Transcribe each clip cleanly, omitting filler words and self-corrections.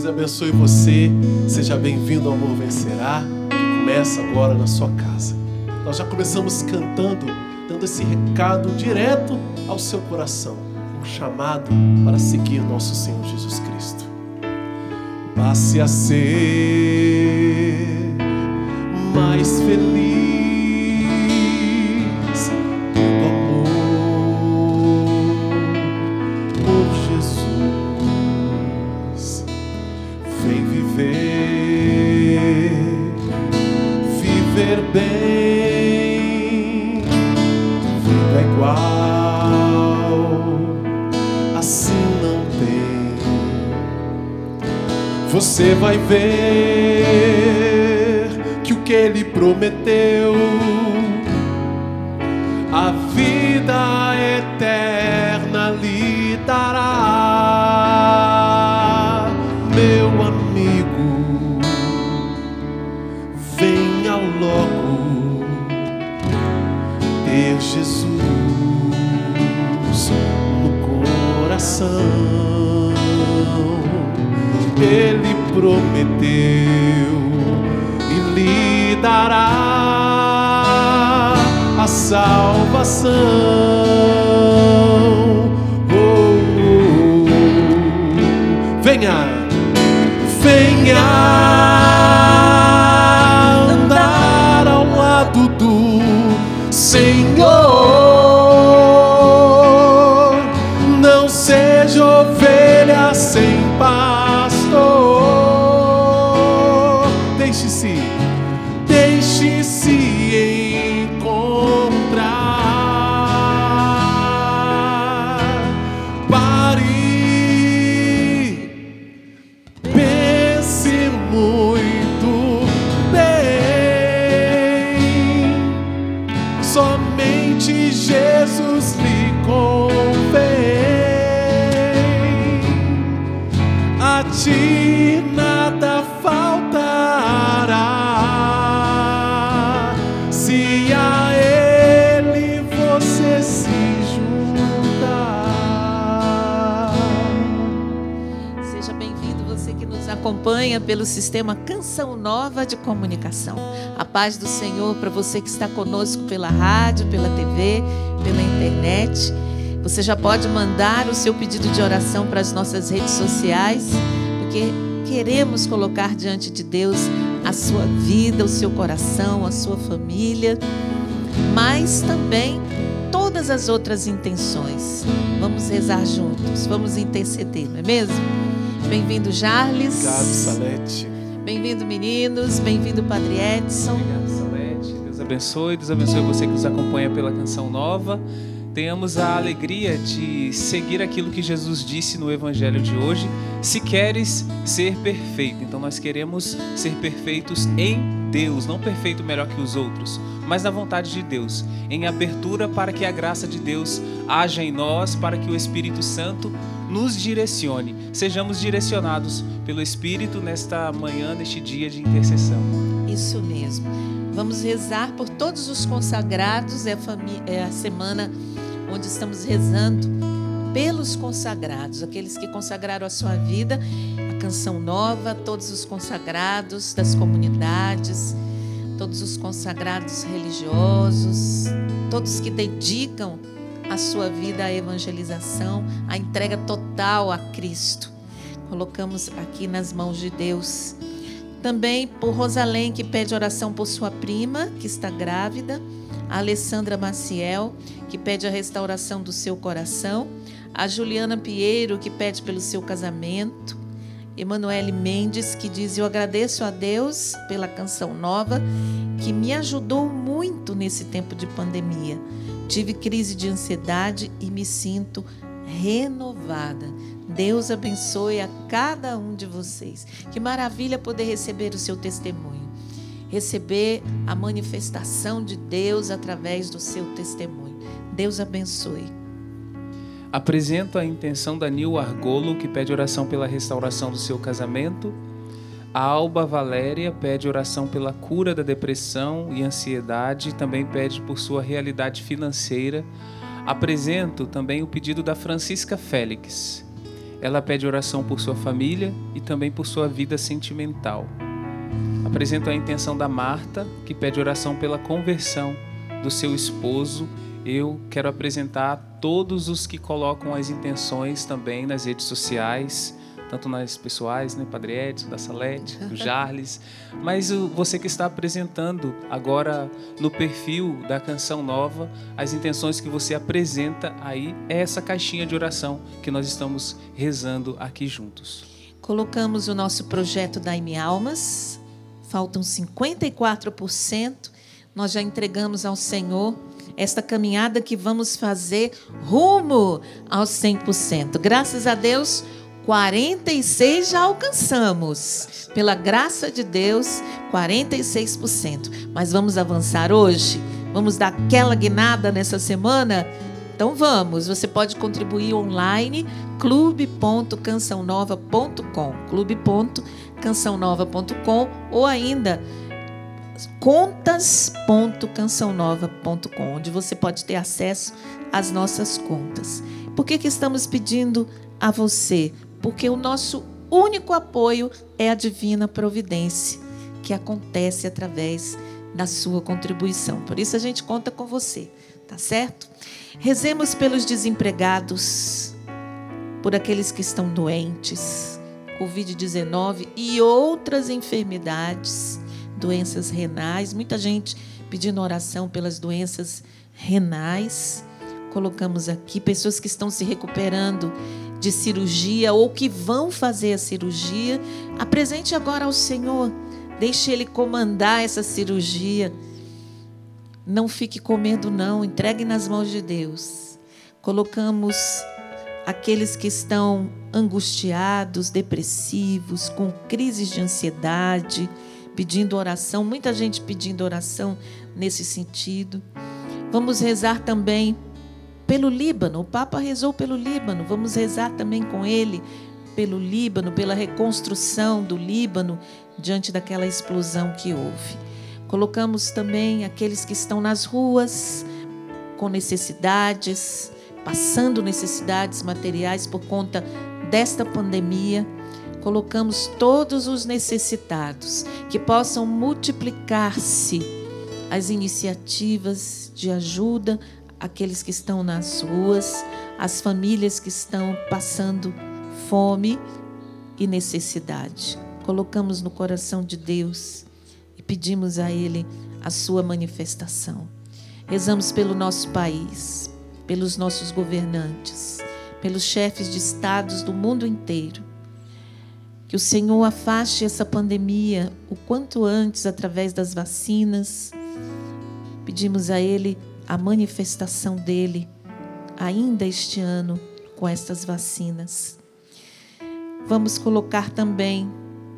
Deus abençoe você. Seja bem-vindo ao Amor Vencerá, que começa agora na sua casa. Nós já começamos cantando, dando esse recado direto ao seu coração. Um chamado para seguir nosso Senhor Jesus Cristo. Passe a ser mais feliz pelo amor por Jesus. Vem viver bem, vida igual, assim não tem. Você vai ver que o que Ele prometeu, a vida eterna lhe dará. Meu amigo, venha logo ter Jesus no coração. Ele prometeu e lhe dará a salvação. Oh, oh, oh. Venha andar ao lado do Senhor. Não seja ovelha sem pastor. Deixe-se encontrar. Pare, pense muito bem. Somente Jesus lhe convém. A ti nada faltará, se a Ele você se juntar. Seja bem-vindo você que nos acompanha pelo sistema Canção Nova de Comunicação. A paz do Senhor para você que está conosco pela rádio, pela TV, pela internet. Você já pode mandar o seu pedido de oração para as nossas redes sociais, porque queremos colocar diante de Deus a sua vida, o seu coração, a sua família, mas também todas as outras intenções. Vamos rezar juntos, vamos interceder, não é mesmo? Bem-vindo, Jarles. Obrigado, Salete. Bem-vindo, meninos. Bem-vindo, Padre Edson. Obrigado, Salete. Deus abençoe você que nos acompanha pela Canção Nova. Tenhamos a alegria de seguir aquilo que Jesus disse no Evangelho de hoje. Se queres ser perfeito, então nós queremos ser perfeitos em Deus, não perfeito melhor que os outros, mas na vontade de Deus, em abertura para que a graça de Deus haja em nós, para que o Espírito Santo nos direcione. Sejamos direcionados pelo Espírito nesta manhã, neste dia de intercessão. Isso mesmo. Vamos rezar por todos os consagrados. É a semana onde estamos rezando pelos consagrados, aqueles que consagraram a sua vida, a Canção Nova, todos os consagrados das comunidades, todos os consagrados religiosos, todos que dedicam a sua vida à evangelização, à entrega total a Cristo. Colocamos aqui nas mãos de Deus. Também por Rosalém, que pede oração por sua prima, que está grávida. A Alessandra Maciel, que pede a restauração do seu coração. A Juliana Pinheiro, que pede pelo seu casamento. Emanuele Mendes, que diz: eu agradeço a Deus pela Canção Nova, que me ajudou muito nesse tempo de pandemia. Tive crise de ansiedade e me sinto renovada. Deus abençoe a cada um de vocês. Que maravilha poder receber o seu testemunho. Receber a manifestação de Deus através do seu testemunho. Deus abençoe. Apresento a intenção da Nil Argolo, que pede oração pela restauração do seu casamento. A Alba Valéria pede oração pela cura da depressão e ansiedade. Também pede por sua realidade financeira. Apresento também o pedido da Francisca Félix. Ela pede oração por sua família e também por sua vida sentimental. Apresento a intenção da Marta, que pede oração pela conversão do seu esposo. Eu quero apresentar todos os que colocam as intenções também nas redes sociais, tanto nas pessoais, né, Padre Edson, da Salete, do Jarles, mas você que está apresentando agora no perfil da Canção Nova, as intenções que você apresenta aí é essa caixinha de oração que nós estamos rezando aqui juntos. Colocamos o nosso projeto Dai-me Almas, faltam 54%, nós já entregamos ao Senhor esta caminhada que vamos fazer rumo aos 100%. Graças a Deus, 46 já alcançamos. Pela graça de Deus, 46%. Mas vamos avançar hoje? Vamos dar aquela guinada nessa semana? Então vamos. Você pode contribuir online, clube.cançãonova.com, clube.cançãonova.com, ou ainda contas.cançãonova.com, onde você pode ter acesso às nossas contas. Por que estamos pedindo a você? Porque o nosso único apoio é a divina providência, que acontece através da sua contribuição. Por isso a gente conta com você, tá certo? Rezemos pelos desempregados, por aqueles que estão doentes, Covid-19 e outras enfermidades, doenças renais. Muita gente pedindo oração pelas doenças renais. Colocamos aqui pessoas que estão se recuperando de cirurgia ou que vão fazer a cirurgia. Apresente agora ao Senhor. Deixe Ele comandar essa cirurgia. Não fique com medo, não. Entregue nas mãos de Deus. Colocamos aqueles que estão angustiados, depressivos, com crises de ansiedade, pedindo oração. Muita gente pedindo oração nesse sentido. Vamos rezar também pelo Líbano. O Papa rezou pelo Líbano. Vamos rezar também com ele pelo Líbano, pela reconstrução do Líbano diante daquela explosão que houve. Colocamos também aqueles que estão nas ruas com necessidades, passando necessidades materiais por conta desta pandemia. Colocamos todos os necessitados, que possam multiplicar-se as iniciativas de ajuda àqueles que estão nas ruas, as famílias que estão passando fome e necessidade. Colocamos no coração de Deus e pedimos a Ele a sua manifestação. Rezamos pelo nosso país, pelos nossos governantes, pelos chefes de estados do mundo inteiro. Que o Senhor afaste essa pandemia o quanto antes através das vacinas. Pedimos a Ele a manifestação dEle ainda este ano com estas vacinas. Vamos colocar também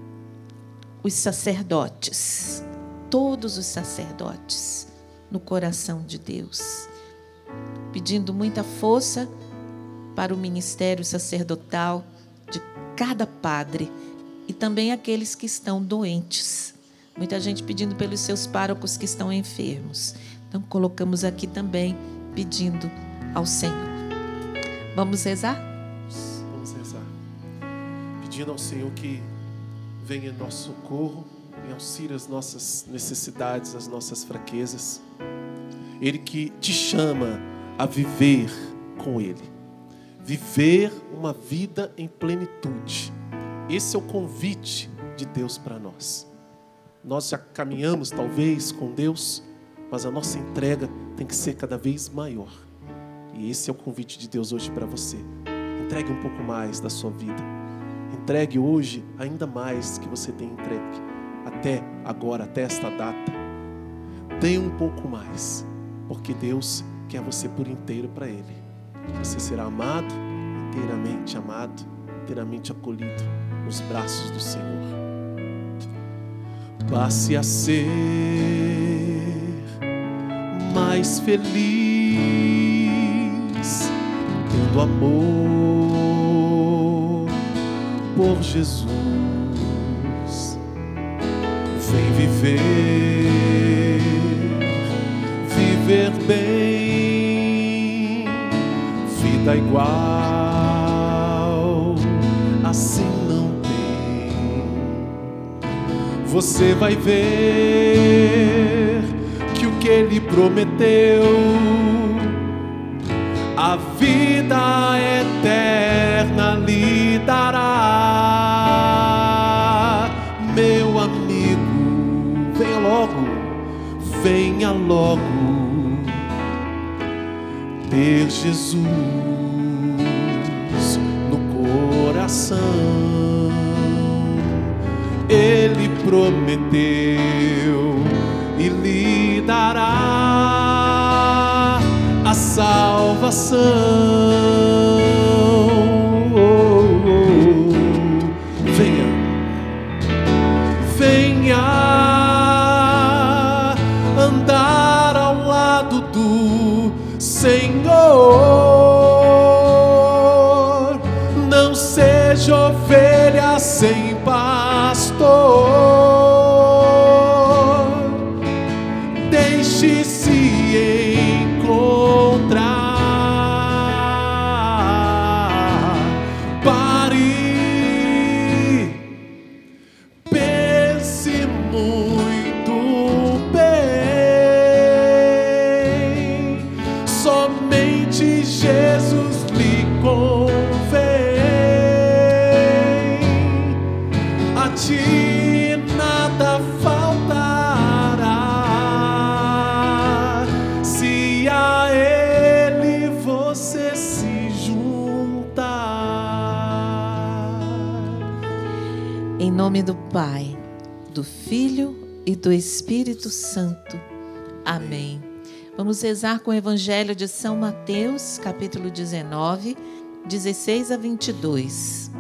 os sacerdotes, todos os sacerdotes, no coração de Deus, pedindo muita força para o ministério sacerdotal de cada padre e também aqueles que estão doentes. Muita gente pedindo pelos seus párocos que estão enfermos. Então colocamos aqui também pedindo ao Senhor. Vamos rezar? Vamos rezar. Pedindo ao Senhor que venha em nosso socorro, em auxílio às nossas necessidades, às nossas fraquezas. Ele que te chama a viver com Ele. Viver uma vida em plenitude. Esse é o convite de Deus para nós. Nós já caminhamos talvez com Deus, mas a nossa entrega tem que ser cada vez maior. E esse é o convite de Deus hoje para você. Entregue um pouco mais da sua vida. Entregue hoje ainda mais que você tem entregue até agora, até esta data. Dê um pouco mais, porque Deus quer você por inteiro para Ele. Você será amado, inteiramente acolhido nos braços do Senhor. Passe a ser mais feliz, tendo amor por Jesus. Vem viver bem, vida igual você vai ver que o que Ele prometeu, a vida eterna lhe dará. Meu amigo, venha logo ter Jesus no coração. Ele prometeu e lhe dará a salvação. Venha andar ao lado do Senhor. Não seja ovelha sem pastor. Deixe-se encontrar. Pare, pense muito bem. Somente Jesus lhe convém. A ti nada faltará, se a Ele você se juntar. Em nome do Pai, do Filho e do Espírito Santo. Amém. Vamos rezar com o Evangelho de São Mateus, capítulo 19, 16 a 22.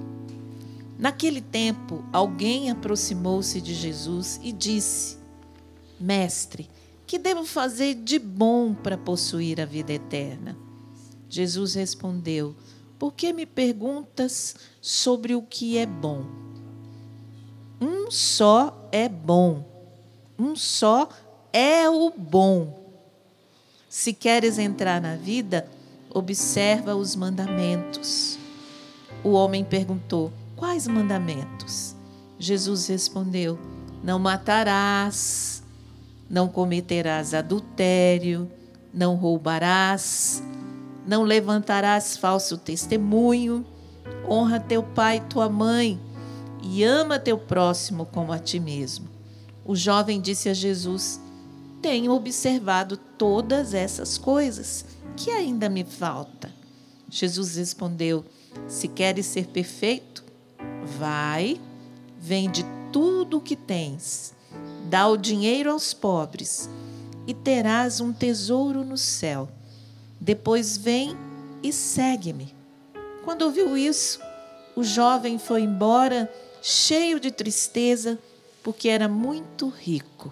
Naquele tempo, alguém aproximou-se de Jesus e disse: Mestre, que devo fazer de bom para possuir a vida eterna? Jesus respondeu: Por que me perguntas sobre o que é bom? Um só é bom. Um só é o bom. Se queres entrar na vida, observa os mandamentos. O homem perguntou: Quais mandamentos? Jesus respondeu: Não matarás, não cometerás adultério, não roubarás, não levantarás falso testemunho, honra teu pai e tua mãe e ama teu próximo como a ti mesmo. O jovem disse a Jesus: Tenho observado todas essas coisas, que ainda me falta? Jesus respondeu: Se queres ser perfeito, vai, vende tudo o que tens, dá o dinheiro aos pobres e terás um tesouro no céu. Depois vem e segue-me. Quando ouviu isso, o jovem foi embora cheio de tristeza, porque era muito rico.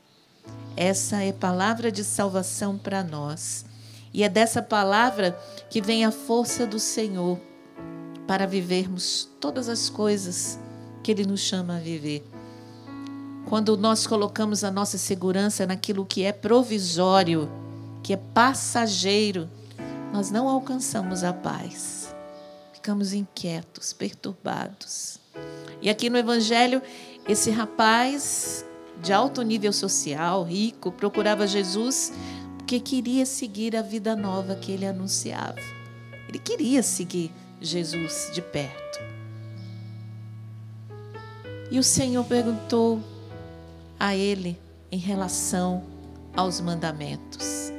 Essa é palavra de salvação para nós. E é dessa palavra que vem a força do Senhor para vivermos todas as coisas que Ele nos chama a viver. Quando nós colocamos a nossa segurança naquilo que é provisório, que é passageiro, nós não alcançamos a paz. Ficamos inquietos, perturbados. E aqui no Evangelho, esse rapaz de alto nível social, rico, procurava Jesus porque queria seguir a vida nova que ele anunciava. Ele queria seguir Jesus de perto. E o Senhor perguntou a ele em relação aos mandamentos: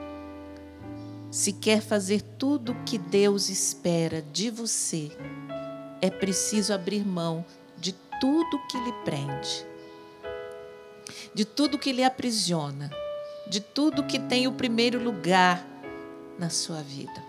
se quer fazer tudo o que Deus espera de você, é preciso abrir mão de tudo que lhe prende, de tudo que lhe aprisiona, de tudo que tem o primeiro lugar na sua vida.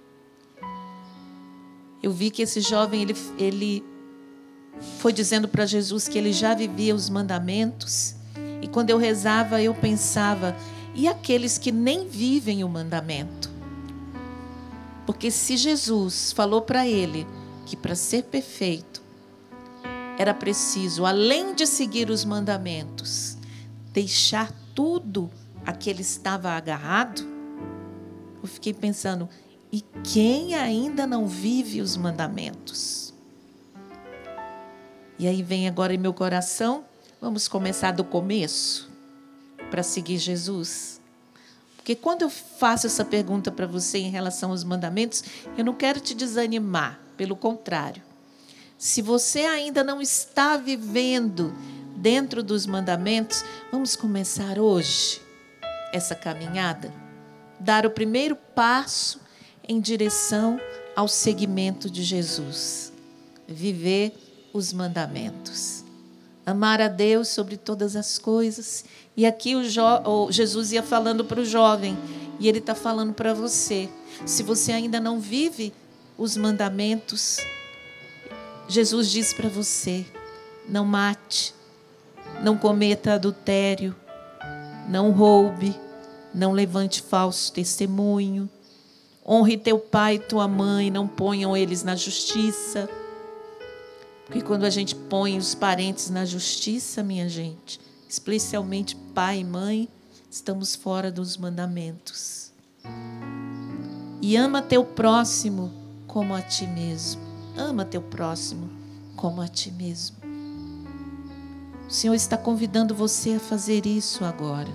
Eu vi que esse jovem, ele foi dizendo para Jesus que ele já vivia os mandamentos, e quando eu rezava eu pensava: e aqueles que nem vivem o mandamento? Porque se Jesus falou para ele que para ser perfeito era preciso, além de seguir os mandamentos, deixar tudo a que ele estava agarrado, eu fiquei pensando: e quem ainda não vive os mandamentos? E aí vem agora em meu coração Vamos começar do começo para seguir Jesus? Porque quando eu faço essa pergunta para você em relação aos mandamentos, eu não quero te desanimar, pelo contrário. Se você ainda não está vivendo dentro dos mandamentos, vamos começar hoje essa caminhada, dar o primeiro passo em direção ao seguimento de Jesus, viver os mandamentos, amar a Deus sobre todas as coisas. E aqui Jesus ia falando para o jovem, e ele está falando para você. Se você ainda não vive os mandamentos, Jesus diz para você: não mate, não cometa adultério, não roube, não levante falso testemunho, honre teu pai e tua mãe, não ponham eles na justiça. Porque quando a gente põe os parentes na justiça, minha gente, especialmente pai e mãe, estamos fora dos mandamentos. E ama teu próximo como a ti mesmo. Ama teu próximo como a ti mesmo. O Senhor está convidando você a fazer isso agora.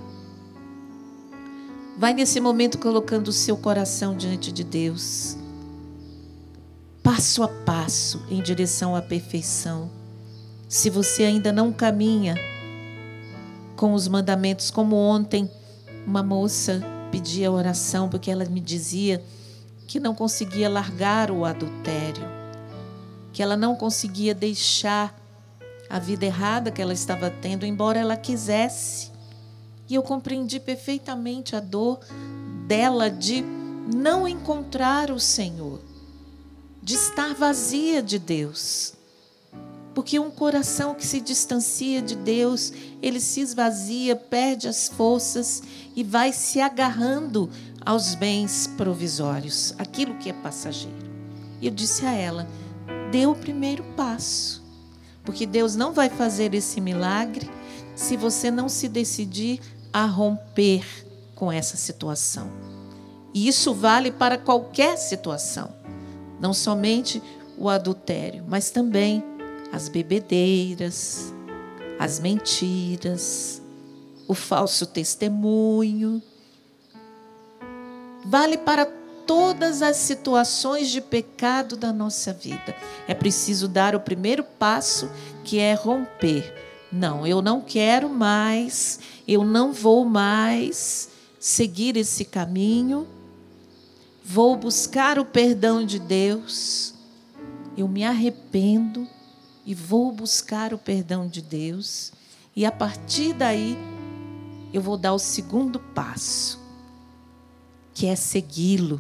Vai nesse momento colocando o seu coração diante de Deus, passo a passo, em direção à perfeição. Se você ainda não caminha com os mandamentos, como ontem uma moça pedia oração, porque ela me dizia que não conseguia largar o adultério, que ela não conseguia deixar a vida errada que ela estava tendo, embora ela quisesse. E eu compreendi perfeitamente a dor dela de não encontrar o Senhor, de estar vazia de Deus. Porque um coração que se distancia de Deus, ele se esvazia, perde as forças e vai se agarrando aos bens provisórios, aquilo que é passageiro. E eu disse a ela: dê o primeiro passo, porque Deus não vai fazer esse milagre se você não se decidir a romper com essa situação. E isso vale para qualquer situação, não somente o adultério, mas também as bebedeiras, as mentiras, o falso testemunho. Vale para todas as situações de pecado da nossa vida. É preciso dar o primeiro passo, que é romper. Não, eu não quero mais, eu não vou mais seguir esse caminho, vou buscar o perdão de Deus, eu me arrependo e vou buscar o perdão de Deus, e a partir daí eu vou dar o segundo passo, que é segui-lo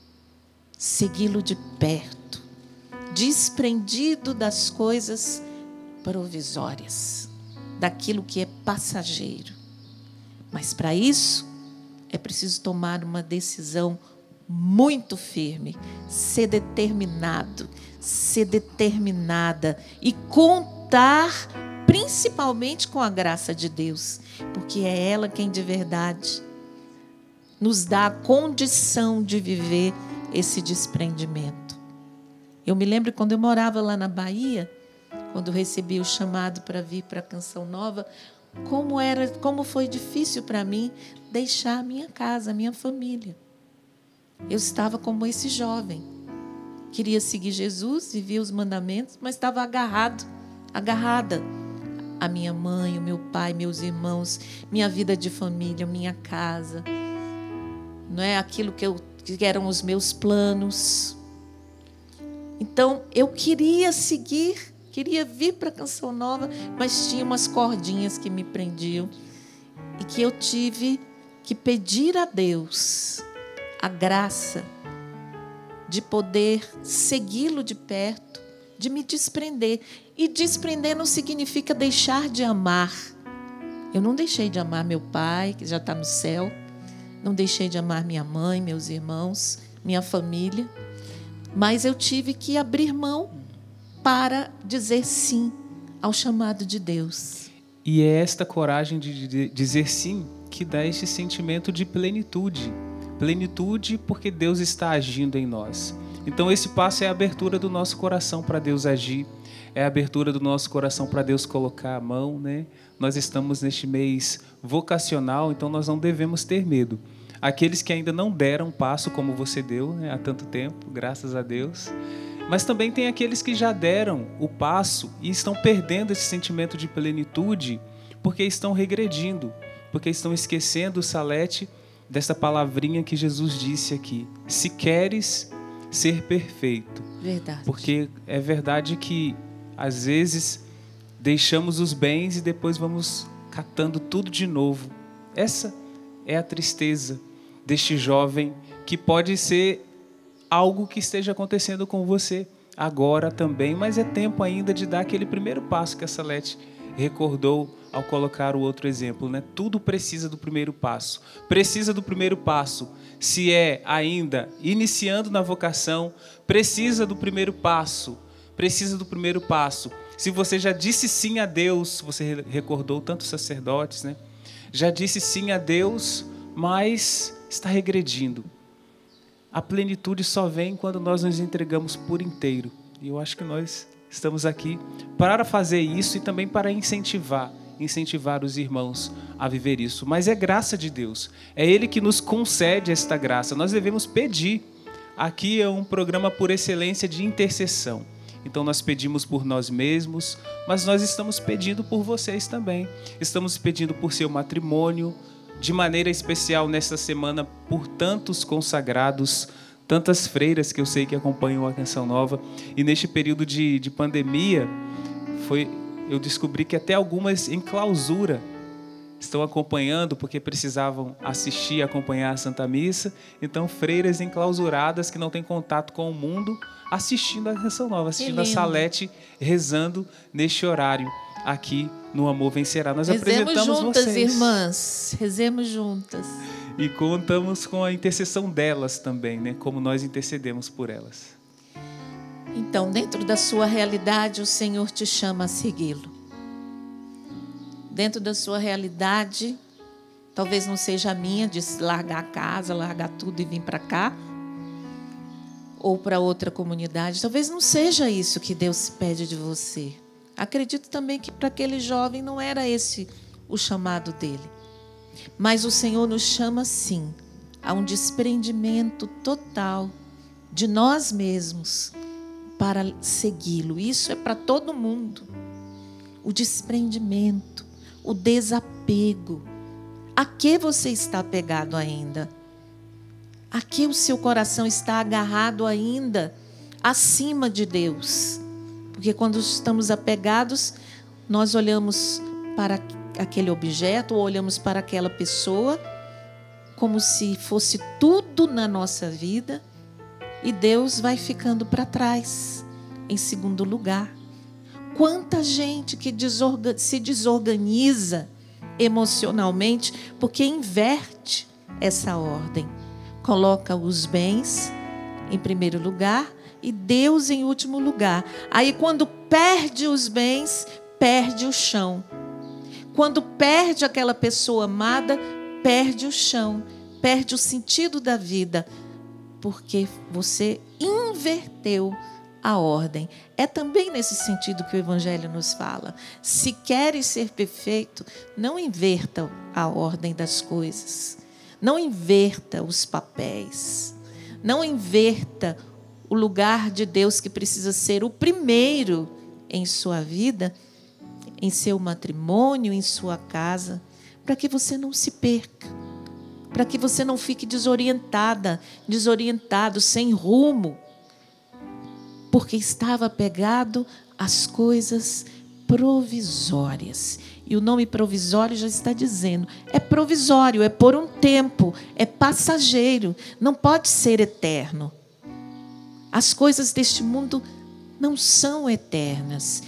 de perto, desprendido das coisas provisórias, daquilo que é passageiro. Mas para isso é preciso tomar uma decisão muito firme, ser determinado, ser determinada e contar principalmente com a graça de Deus, porque é ela quem de verdade nos dá a condição de viver esse desprendimento. Eu me lembro quando eu morava lá na Bahia, quando recebi o chamado para vir para a Canção Nova, como foi difícil para mim deixar a minha casa, a minha família. Eu estava como esse jovem. Queria seguir Jesus, vivia os mandamentos, mas estava agarrada à minha mãe, o meu pai, meus irmãos, minha vida de família, minha casa. Não é aquilo que eram os meus planos. Então, eu queria seguir, queria vir para a Canção Nova, mas tinha umas cordinhas que me prendiam e que eu tive que pedir a Deus a graça de poder segui-lo de perto, de me desprender. E desprender não significa deixar de amar. Eu não deixei de amar meu pai, que já está no céu, não deixei de amar minha mãe, meus irmãos, minha família, mas eu tive que abrir mão para dizer sim ao chamado de Deus. E é esta coragem de dizer sim que dá esse sentimento de plenitude. Plenitude porque Deus está agindo em nós. Então esse passo é a abertura do nosso coração para Deus agir, é a abertura do nosso coração para Deus colocar a mão, né? Nós estamos neste mês vocacional, então nós não devemos ter medo. Aqueles que ainda não deram passo como você deu, né, há tanto tempo, graças a Deus. Mas também tem aqueles que já deram o passo e estão perdendo esse sentimento de plenitude porque estão regredindo, porque estão esquecendo, Salete, dessa palavrinha que Jesus disse aqui. Se queres ser perfeito. Verdade. Porque é verdade que, às vezes, deixamos os bens e depois vamos catando tudo de novo. Essa é a tristeza deste jovem, que pode ser algo que esteja acontecendo com você agora também, mas é tempo ainda de dar aquele primeiro passo que a Salete recordou ao colocar o outro exemplo, né? Tudo precisa do primeiro passo. Precisa do primeiro passo. Se é ainda iniciando na vocação, precisa do primeiro passo. Precisa do primeiro passo. Se você já disse sim a Deus, você recordou tantos sacerdotes, né? Já disse sim a Deus, mas está regredindo. A plenitude só vem quando nós nos entregamos por inteiro. E eu acho que nós estamos aqui para fazer isso e também para incentivar os irmãos a viver isso. Mas é graça de Deus. É Ele que nos concede esta graça. Nós devemos pedir. Aqui é um programa por excelência de intercessão. Então nós pedimos por nós mesmos, mas nós estamos pedindo por vocês também. Estamos pedindo por seu matrimônio, de maneira especial nesta semana por tantos consagrados, tantas freiras que eu sei que acompanham a Canção Nova. E neste período de pandemia, eu descobri que até algumas em clausura estão acompanhando, porque precisavam assistir, acompanhar a Santa Missa. Então, freiras enclausuradas que não têm contato com o mundo, assistindo a Canção Nova, assistindo a Salete, rezando neste horário aqui no Amor Vencerá. Nós apresentamos juntas, vocês. Irmãs, rezemos juntas. E contamos com a intercessão delas também, né? Como nós intercedemos por elas. Então, dentro da sua realidade, o Senhor te chama a segui-lo. Dentro da sua realidade, talvez não seja a minha, de largar a casa, largar tudo e vir para cá, ou para outra comunidade. Talvez não seja isso que Deus pede de você. Acredito também que para aquele jovem não era esse o chamado dele. Mas o Senhor nos chama, sim, a um desprendimento total de nós mesmos para segui-lo. Isso é para todo mundo. O desprendimento, o desapego. A que você está apegado ainda? A que o seu coração está agarrado ainda acima de Deus? Porque quando estamos apegados, nós olhamos para aquele objeto ou olhamos para aquela pessoa como se fosse tudo na nossa vida e Deus vai ficando para trás, em segundo lugar. Quanta gente que se desorganiza emocionalmente porque inverte essa ordem. Coloca os bens em primeiro lugar e Deus em último lugar. Aí quando perde os bens, perde o chão. Quando perde aquela pessoa amada, perde o chão, perde o sentido da vida, porque você inverteu a ordem. É também nesse sentido que o Evangelho nos fala. Se queres ser perfeito, não inverta a ordem das coisas. Não inverta os papéis. Não inverta o lugar de Deus que precisa ser o primeiro em sua vida, em seu matrimônio, em sua casa, para que você não se perca, para que você não fique desorientado, sem rumo, porque estava apegado às coisas provisórias. E o nome provisório já está dizendo, é provisório, é por um tempo, é passageiro, não pode ser eterno. As coisas deste mundo não são eternas.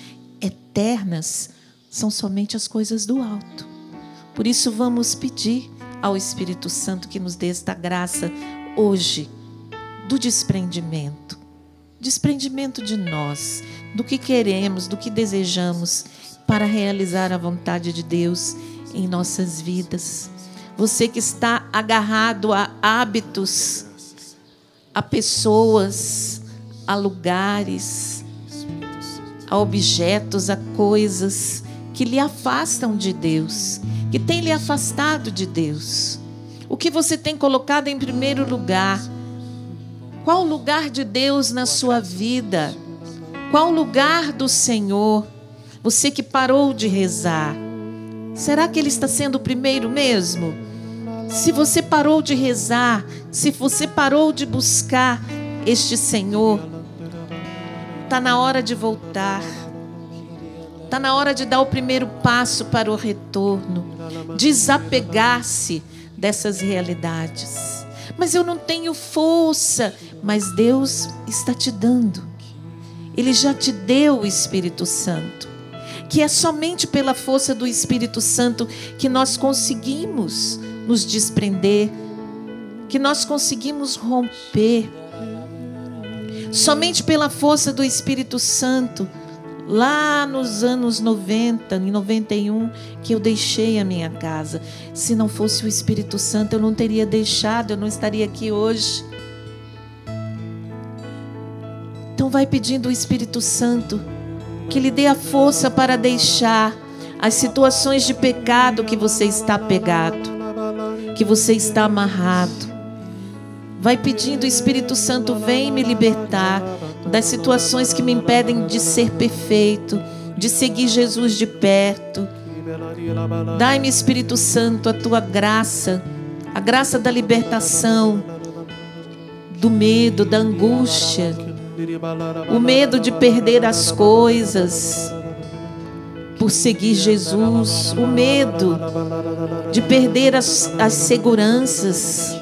Eternas são somente as coisas do alto. Por isso vamos pedir ao Espírito Santo que nos dê esta graça hoje do desprendimento. Desprendimento de nós, do que queremos, do que desejamos para realizar a vontade de Deus em nossas vidas. Você que está agarrado a hábitos, a pessoas, a lugares, a objetos, a coisas que lhe afastam de Deus, que tem lhe afastado de Deus. O que você tem colocado em primeiro lugar? Qual o lugar de Deus na sua vida? Qual o lugar do Senhor? Você que parou de rezar, será que Ele está sendo o primeiro mesmo? Se você parou de rezar, se você parou de buscar este Senhor, está na hora de voltar. Está na hora de dar o primeiro passo para o retorno. Desapegar-se dessas realidades. Mas eu não tenho força. Mas Deus está te dando. Ele já te deu o Espírito Santo. Que é somente pela força do Espírito Santo que nós conseguimos nos desprender, que nós conseguimos romper. Somente pela força do Espírito Santo, lá nos anos 90, em 91, que eu deixei a minha casa. Se não fosse o Espírito Santo, eu não teria deixado, eu não estaria aqui hoje. Então vai pedindo o Espírito Santo que lhe dê a força para deixar as situações de pecado que você está apegado, que você está amarrado. Vai pedindo, o Espírito Santo, vem me libertar das situações que me impedem de ser perfeito, de seguir Jesus de perto. Dai-me, Espírito Santo, a tua graça, a graça da libertação, do medo, da angústia, o medo de perder as coisas por seguir Jesus, o medo de perder as seguranças.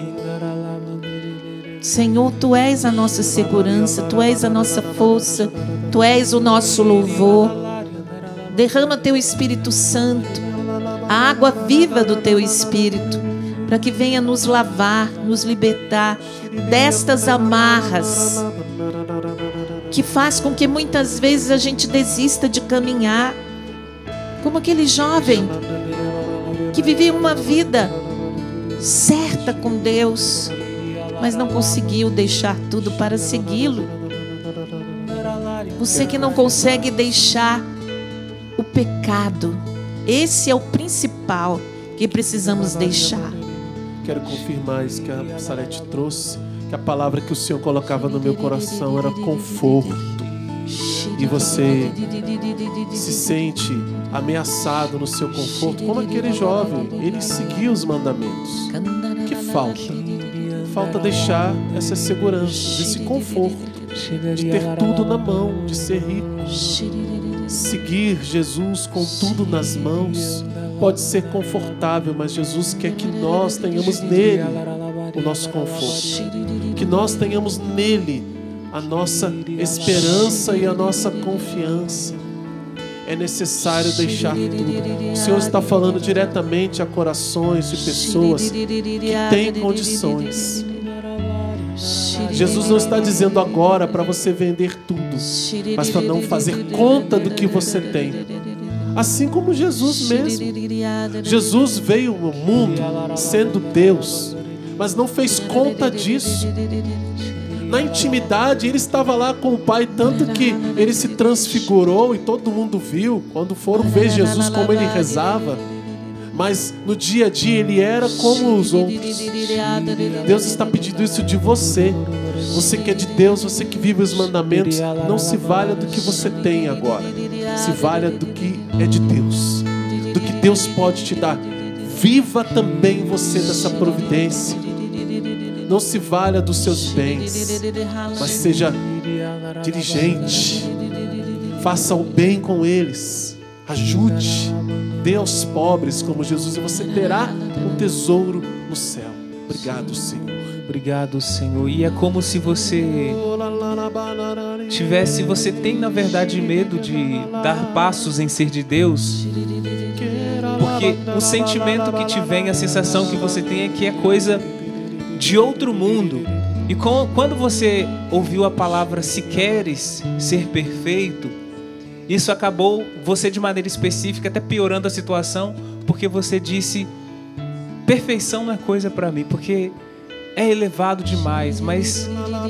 Senhor, Tu és a nossa segurança, Tu és a nossa força, Tu és o nosso louvor. Derrama Teu Espírito Santo, a água viva do Teu Espírito, para que venha nos lavar, nos libertar destas amarras que faz com que muitas vezes a gente desista de caminhar, como aquele jovem que vivia uma vida certa com Deus, mas não conseguiu deixar tudo para segui-lo. Você que não consegue deixar o pecado, esse é o principal que precisamos deixar. Quero confirmar isso que a Salete trouxe, que a palavra que o Senhor colocava no meu coração era conforto. E você se sente ameaçado no seu conforto, como aquele jovem. Ele seguiu os mandamentos. O que falta? Falta deixar essas seguranças, esse conforto, de ter tudo na mão, de ser rico. Seguir Jesus com tudo nas mãos pode ser confortável, mas Jesus quer que nós tenhamos nele o nosso conforto, que nós tenhamos nele a nossa esperança e a nossa confiança. É necessário deixar tudo. O Senhor está falando diretamente a corações de pessoas que têm condições. Jesus não está dizendo agora para você vender tudo, mas para não fazer conta do que você tem. Assim como Jesus mesmo. Jesus veio no mundo sendo Deus, mas não fez conta disso. Na intimidade, ele estava lá com o Pai, tanto que ele se transfigurou e todo mundo viu quando foram ver Jesus como ele rezava. Mas no dia a dia ele era como os outros. Deus está pedindo isso de você. Você que é de Deus, você que vive os mandamentos, não se valha do que você tem agora. Se valha do que é de Deus, do que Deus pode te dar. Viva também você dessa providência. Não se valha dos seus bens, mas seja diligente. Faça o bem com eles. Ajude. Dê aos pobres como Jesus e você terá um tesouro no céu. Obrigado, Senhor. Obrigado, Senhor. E é como se você tem na verdade medo de dar passos em ser de Deus, porque o sentimento que te vem, a sensação que você tem é que é coisa de outro mundo. E quando você ouviu a palavra "se queres ser perfeito", isso acabou, você de maneira específica, até piorando a situação, porque você disse: perfeição não é coisa para mim, porque é elevado demais. Mas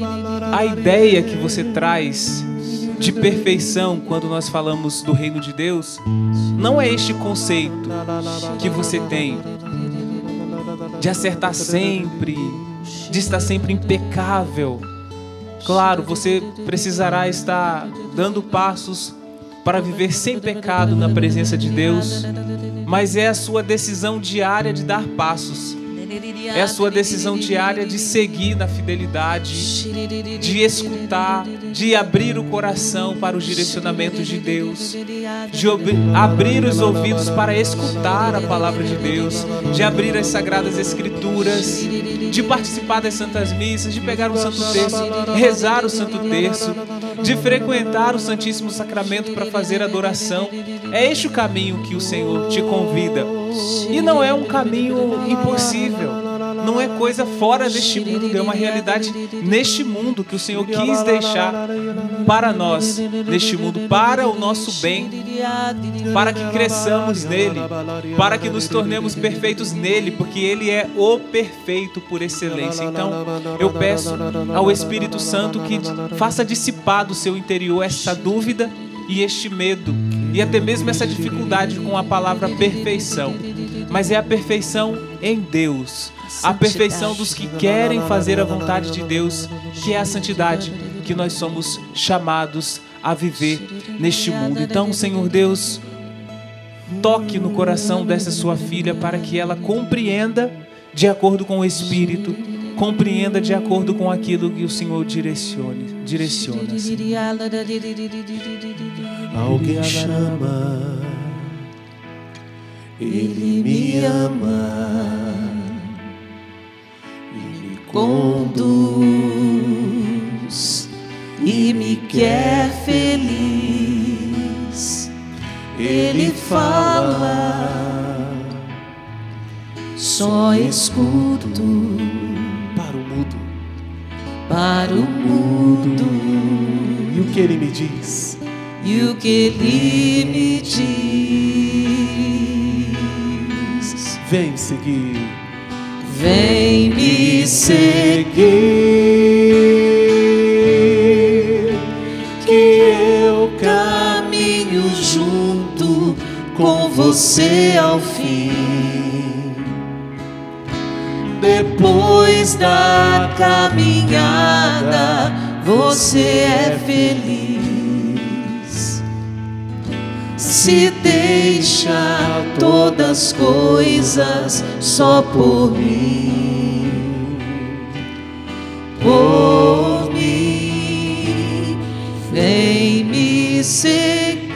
a ideia que você traz de perfeição quando nós falamos do reino de Deus não é este conceito que você tem de acertar sempre, de estar sempre impecável. Claro, você precisará estar dando passos para viver sem pecado na presença de Deus, mas é a sua decisão diária de dar passos. É a sua decisão diária de seguir na fidelidade, de escutar, de abrir o coração para os direcionamentos de Deus, de abrir os ouvidos para escutar a palavra de Deus, de abrir as Sagradas Escrituras, de participar das Santas Missas, de pegar o Santo Terço, rezar o Santo Terço, de frequentar o Santíssimo Sacramento para fazer adoração. É este o caminho que o Senhor te convida. E não é um caminho impossível, não é coisa fora deste mundo, é uma realidade neste mundo que o Senhor quis deixar para nós, neste mundo, para o nosso bem, para que cresçamos nele, para que nos tornemos perfeitos nele, porque ele é o perfeito por excelência. Então, eu peço ao Espírito Santo que faça dissipar do seu interior essa dúvida e este medo, e até mesmo essa dificuldade com a palavra perfeição. Mas é a perfeição em Deus, a perfeição dos que querem fazer a vontade de Deus, que é a santidade que nós somos chamados a viver neste mundo. Então, Senhor Deus, toque no coração dessa sua filha para que ela compreenda de acordo com o Espírito, compreenda de acordo com aquilo que o Senhor direciona. Alguém chama, Ele me ama e me conduz e me quer feliz. Ele fala, só escuto para o mudo. E o que Ele me diz? E o que Ele me diz? Vem seguir, vem me seguir, que eu caminho junto com você ao fim. Depois da caminhada, você é feliz. Se deixa todas as coisas só por mim, por mim. Vem me seguir,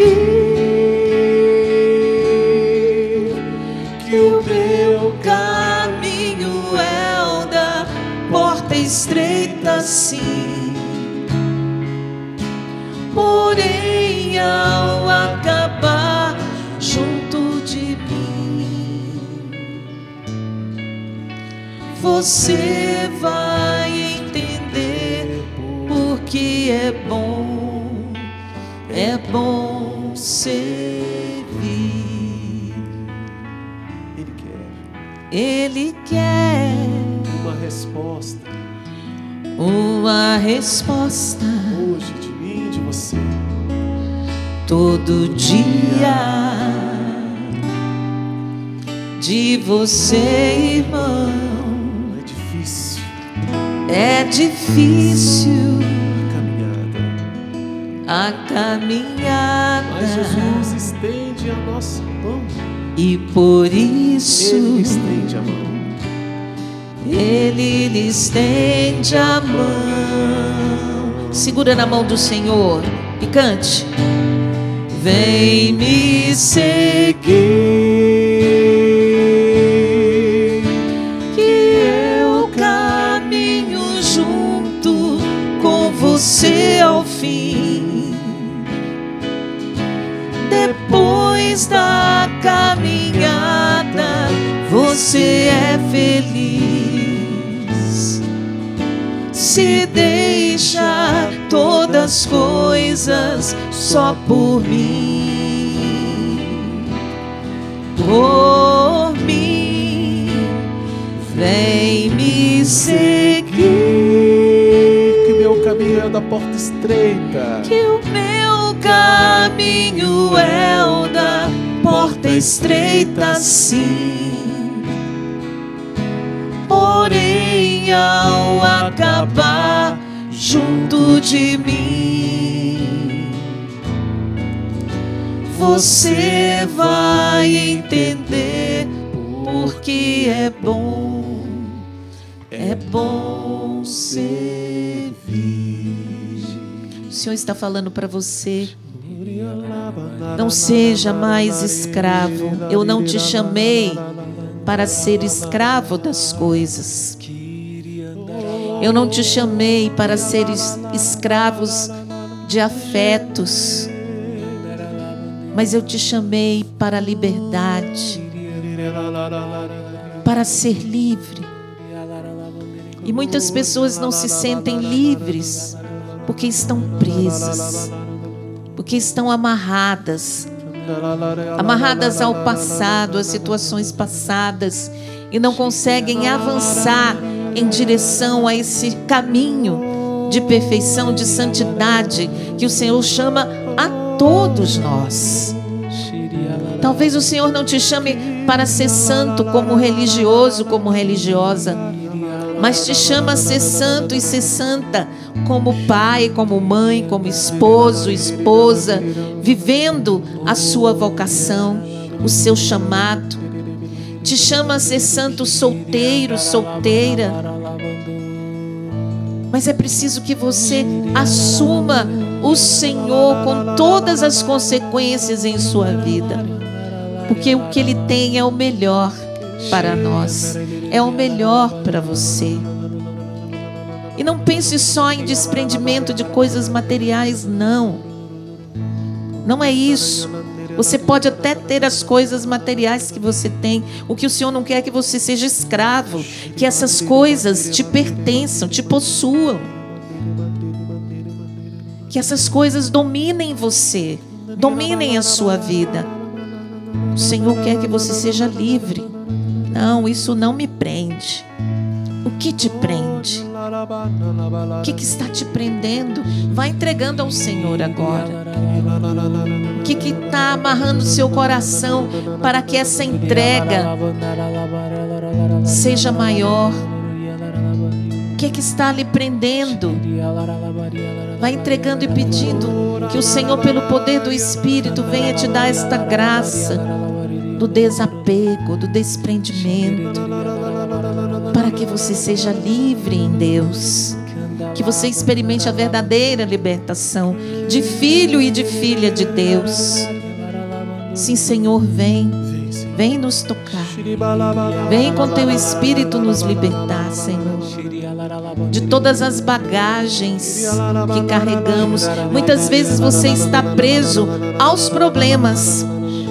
que o meu caminho é o da porta estreita, sim. Porém, ao acabar junto de mim, você vai entender porque é bom servir. Ele quer uma resposta hoje de mim e de você. Todo dia de você, irmão. É difícil a caminhada, mas Jesus estende a nossa mão. E por isso Ele estende a mão. Ele lhe estende a mão. Segura na mão do Senhor e cante. Vem me seguir, que eu caminho junto com você ao fim. Depois da caminhada, você é feliz. Se deixa todas as coisas só por mim, por mim. Vem me seguir, que meu caminho é o da porta estreita. Que o meu caminho é o da porta estreita, sim. Porém, ao acabar junto de mim, você vai entender porque é bom servir. O Senhor está falando para você: não seja mais escravo. Eu não te chamei para ser escravo das coisas. Eu não te chamei para ser escravos de afetos, mas eu te chamei para a liberdade, para ser livre. E muitas pessoas não se sentem livres porque estão presas, porque estão amarradas ao passado, às situações passadas, e não conseguem avançar em direção a esse caminho de perfeição, de santidade que o Senhor chama a todos nós. Talvez o Senhor não te chame para ser santo como religioso, como religiosa, mas te chama a ser santo e ser santa como pai, como mãe, como esposo, esposa, vivendo a sua vocação, o seu chamado. Te chama a ser santo solteiro, solteira. Mas é preciso que você assuma o Senhor com todas as consequências em sua vida, porque o que Ele tem é o melhor para nós, é o melhor para você. E não pense só em desprendimento de coisas materiais, não. Não é isso. Você pode até ter as coisas materiais que você tem. O que o Senhor não quer é que você seja escravo, que essas coisas te pertençam, te possuam, que essas coisas dominem você, dominem a sua vida. O Senhor quer que você seja livre. Não, isso não me prende. O que te prende? O que está te prendendo? Vai entregando ao Senhor agora. O que está amarrando o seu coração para que essa entrega seja maior? O que está lhe prendendo? Vai entregando e pedindo que o Senhor, pelo poder do Espírito, venha te dar esta graça do desapego, do desprendimento, para que você seja livre em Deus, que você experimente a verdadeira libertação de filho e de filha de Deus. Sim, Senhor, vem nos tocar, vem com teu Espírito nos libertar, Senhor, de todas as bagagens que carregamos. Muitas vezes você está preso aos problemas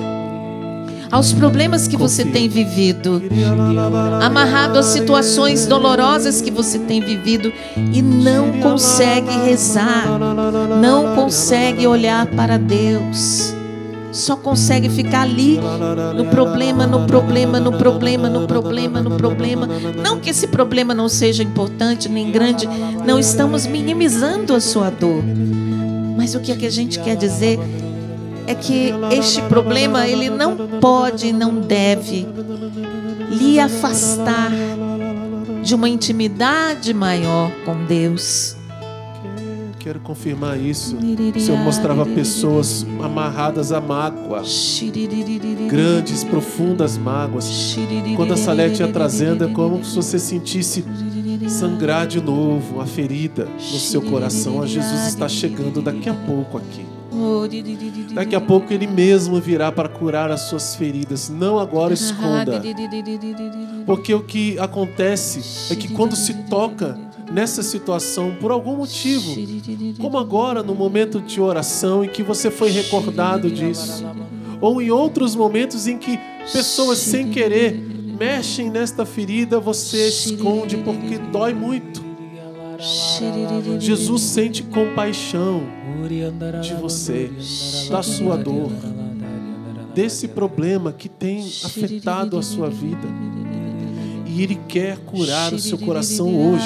que você tem vivido, amarrado a situações dolorosas que você tem vivido e não consegue rezar, não consegue olhar para Deus, só consegue ficar ali no problema, no problema, no problema, no problema, no problema. Não que esse problema não seja importante nem grande, não estamos minimizando a sua dor, mas o que a gente quer dizer é que este problema, ele não pode e não deve lhe afastar de uma intimidade maior com Deus. Quero confirmar isso. O Senhor mostrava pessoas amarradas à mágoa, grandes, profundas mágoas. Quando a Salete ia trazendo, é como se você sentisse sangrar de novo a ferida no seu coração. Jesus está chegando daqui a pouco aqui. Daqui a pouco Ele mesmo virá para curar as suas feridas. Não agora esconda. Porque o que acontece é que quando se toca nessa situação, por algum motivo, como agora no momento de oração em que você foi recordado disso, ou em outros momentos em que pessoas sem querer mexem nesta ferida, você esconde porque dói muito. Jesus sente compaixão de você, da sua dor, desse problema que tem afetado a sua vida. E Ele quer curar o seu coração hoje.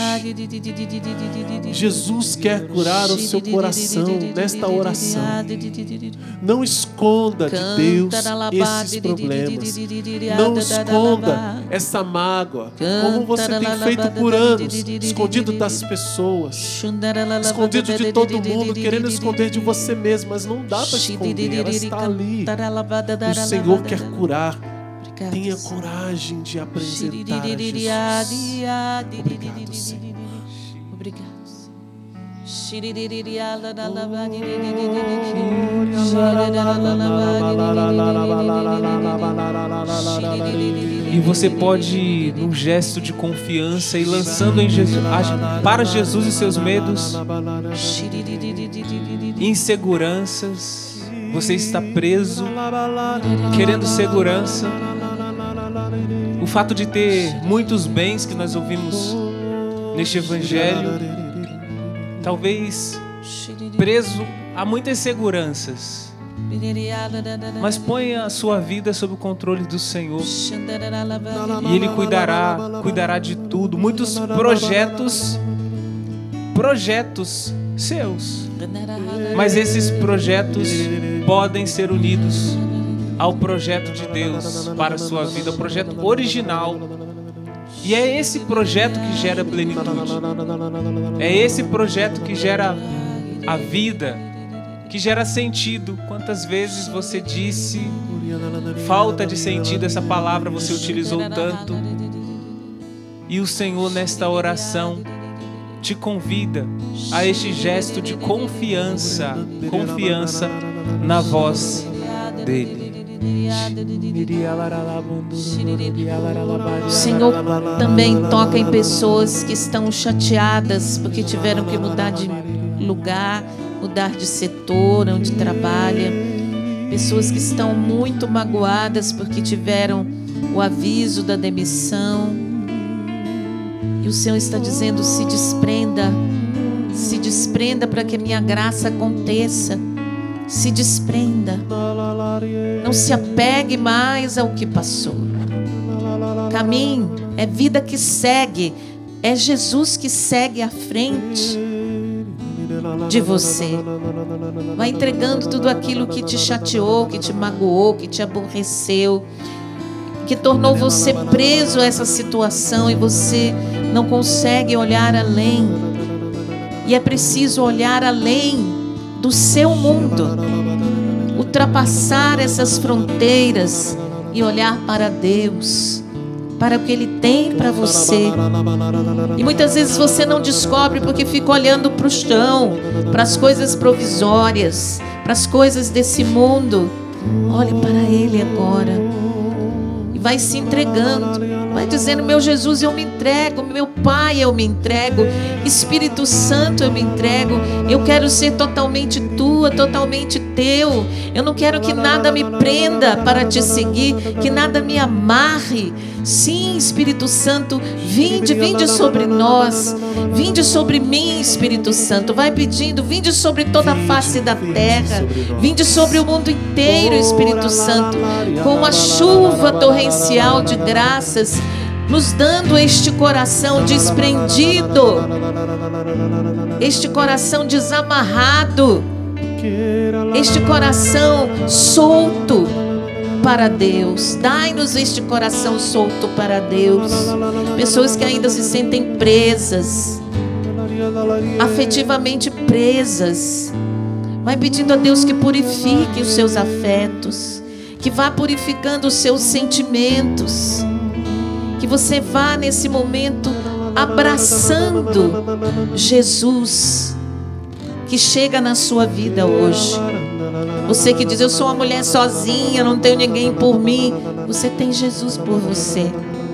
Jesus quer curar o seu coração nesta oração. Não esconda de Deus esses problemas. Não esconda essa mágoa, como você tem feito por anos, escondido das pessoas, escondido de todo mundo, querendo esconder de você mesmo, mas não dá para esconder, ela está ali. O Senhor quer curar. Tenha coragem de apresentar a Jesus. Obrigado, Senhor. Obrigado, E você pode, num gesto de confiança, ir lançando em Jesus, para Jesus os seus medos, inseguranças. Você está preso, querendo segurança. O fato de ter muitos bens que nós ouvimos neste evangelho, talvez preso a muitas seguranças, mas ponha a sua vida sob o controle do Senhor e Ele cuidará de tudo. Muitos projetos seus, mas esses projetos podem ser unidos ao projeto de Deus para a sua vida, o projeto original. E é esse projeto que gera plenitude. É esse projeto que gera a vida, que gera sentido. Quantas vezes você disse falta de sentido, essa palavra você utilizou tanto. E o Senhor nesta oração te convida a este gesto de confiança na voz dele. O Senhor também toca em pessoas que estão chateadas porque tiveram que mudar de lugar, mudar de setor onde trabalha. Pessoas que estão muito magoadas porque tiveram o aviso da demissão. E o Senhor está dizendo: se desprenda para que a minha graça aconteça. Se desprenda. Não se apegue mais ao que passou. Caminhe, é vida que segue. É Jesus que segue à frente de você. Vai entregando tudo aquilo que te chateou, que te magoou, que te aborreceu, que tornou você preso a essa situação e você não consegue olhar além. E é preciso olhar além do seu mundo, ultrapassar essas fronteiras e olhar para Deus, para o que Ele tem para você. E muitas vezes você não descobre porque fica olhando para o chão, para as coisas provisórias, para as coisas desse mundo. Olhe para Ele agora e vai se entregando, vai dizendo: meu Jesus, eu me entrego, meu Pai, eu me entrego, Espírito Santo, eu me entrego. Eu quero ser totalmente tua, totalmente teu. Eu não quero que nada me prenda para te seguir, que nada me amarre. Sim, Espírito Santo, vinde sobre nós, vinde sobre mim, Espírito Santo. Vai pedindo, vinde sobre toda a face da terra, vinde sobre o mundo inteiro, Espírito Santo, com uma chuva torrencial de graças, nos dando este coração desprendido, este coração desamarrado, este coração solto para Deus. Dai-nos este coração solto para Deus. Pessoas que ainda se sentem presas, afetivamente presas, vai pedindo a Deus que purifique os seus afetos, que vá purificando os seus sentimentos, que você vá nesse momento abraçando Jesus que chega na sua vida hoje. Você que diz: eu sou uma mulher sozinha, não tenho ninguém por mim. Você tem Jesus por você.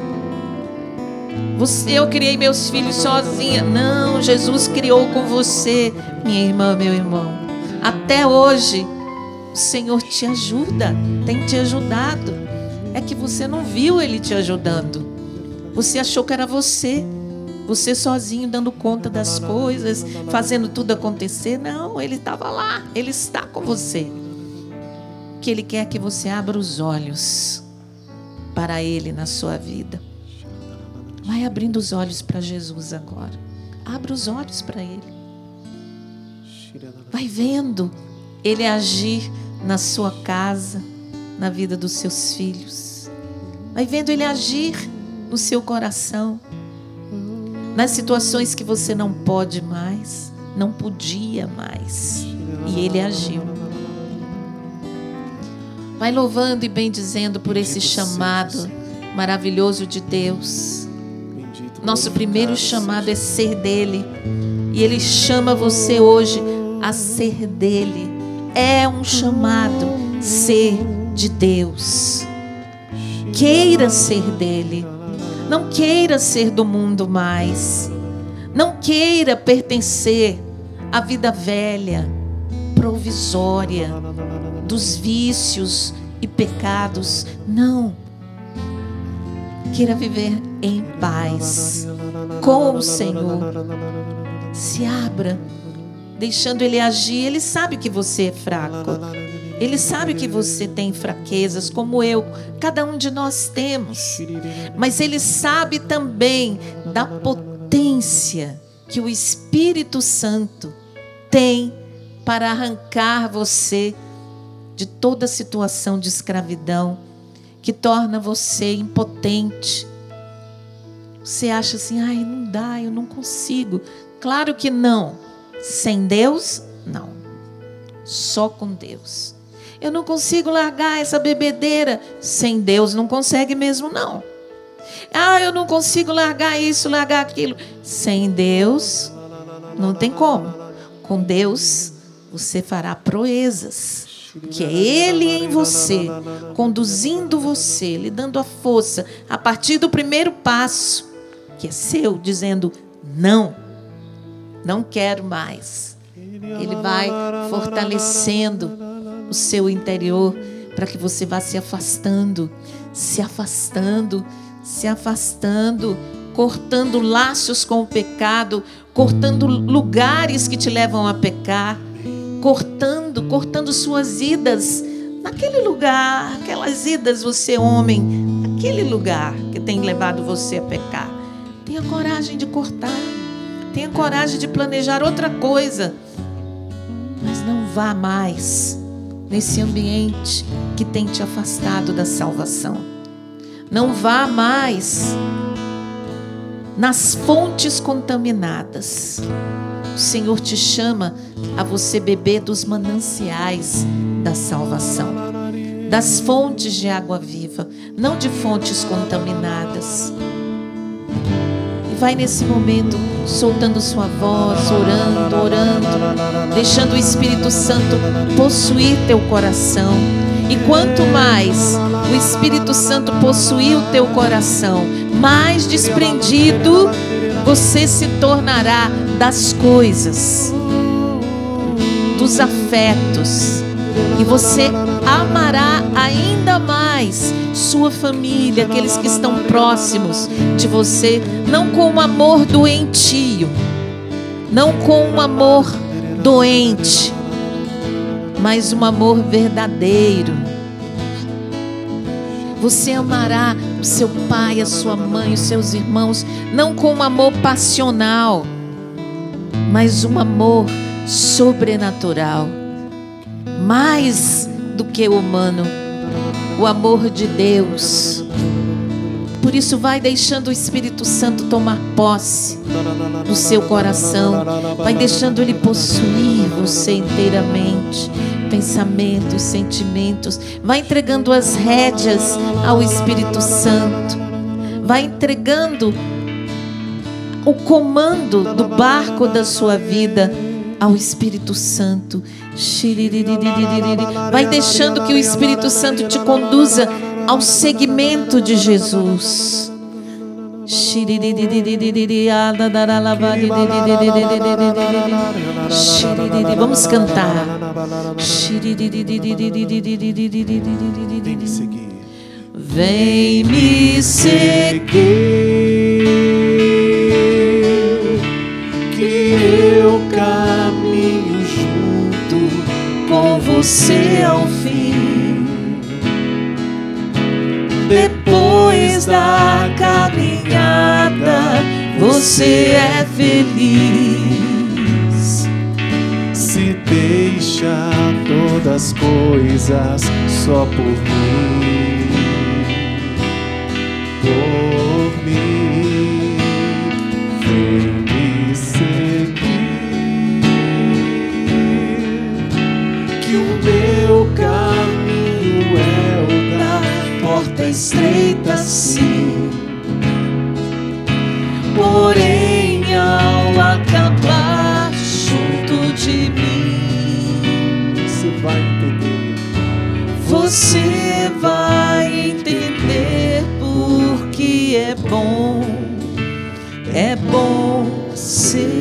Eu criei meus filhos sozinha. Não, Jesus criou com você, minha irmã, meu irmão. Até hoje o Senhor te ajuda, tem te ajudado. É que você não viu Ele te ajudando. Você achou que era você sozinho dando conta das coisas, fazendo tudo acontecer. Não, Ele estava lá, Ele está com você. Que Ele quer que você abra os olhos para Ele na sua vida. Vai abrindo os olhos para Jesus agora. Abra os olhos para Ele. Vai vendo Ele agir na sua casa, na vida dos seus filhos. Vai vendo Ele agir no seu coração, nas situações que você não pode mais, não podia mais, e Ele agiu. Vai louvando e bendizendo por esse chamado maravilhoso de Deus. Nosso primeiro chamado é ser dele, e Ele chama você hoje a ser dele. É um chamado ser de Deus. Queira ser dele. Não queira ser do mundo mais. Não queira pertencer à vida velha, provisória, dos vícios e pecados. Não. Queira viver em paz com o Senhor. Se abra, deixando Ele agir. Ele sabe que você é fraco. Ele sabe que você tem fraquezas, como eu. Cada um de nós temos. Mas Ele sabe também da potência que o Espírito Santo tem para arrancar você de toda situação de escravidão que torna você impotente. Você acha assim, ai, não dá, eu não consigo. Claro que não. Sem Deus, não. Só com Deus. Eu não consigo largar essa bebedeira. Sem Deus não consegue mesmo, não. Ah, eu não consigo largar isso, largar aquilo. Sem Deus, não tem como. Com Deus, você fará proezas. Que é Ele em você, conduzindo você, lhe dando a força, a partir do primeiro passo, que é seu, dizendo, não, não quero mais. Ele vai fortalecendo o seu interior, para que você vá se afastando, se afastando, se afastando, cortando laços com o pecado, cortando lugares que te levam a pecar, cortando suas idas naquele lugar, aquelas idas, você homem, naquele lugar que tem levado você a pecar. Tenha coragem de cortar, tenha coragem de planejar outra coisa, mas não vá mais nesse ambiente que tem te afastado da salvação. Não vá mais nas fontes contaminadas. O Senhor te chama a você beber dos mananciais da salvação, das fontes de água viva, não de fontes contaminadas. E vai nesse momento soltando sua voz, orando, deixando o Espírito Santo possuir teu coração. E quanto mais o Espírito Santo possuir o teu coração, mais desprendido você se tornará das coisas, dos afetos, e você amará ainda mais sua família, aqueles que estão próximos de você, não com um amor doentio, não com um amor doente, mas um amor verdadeiro. Você amará o seu pai, a sua mãe, os seus irmãos, não com um amor passional, mas um amor sobrenatural, mais do que o humano, o amor de Deus. Por isso vai deixando o Espírito Santo tomar posse do seu coração, vai deixando Ele possuir você inteiramente, pensamentos, sentimentos, vai entregando as rédeas ao Espírito Santo, vai entregando o comando do barco da sua vida ao Espírito Santo. Vai deixando que o Espírito Santo te conduza ao segmento de Jesus. Vamos cantar. Vem me seguir, que eu caminho junto com você ao fim. Depois da caminhada vida você é feliz. Se deixa todas as coisas só por mim, vem me seguir, que o meu caminho é o da porta estreita, sim, Porém, ao acabar junto de mim, você vai entender. Você vai entender porque é bom ser